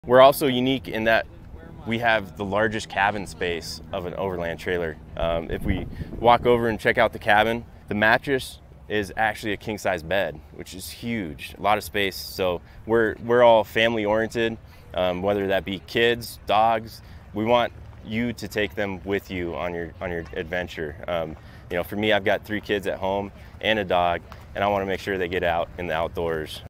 We're also unique in that we have the largest cabin space of an overland trailer. If we walk over and check out the cabin, the mattress is actually a king-size bed, which is huge, a lot of space. So we're all family oriented, whether that be kids, dogs. We want you to take them with you on your adventure. You know, for me, I've got 3 kids at home and a dog, and I want to make sure they get out in the outdoors.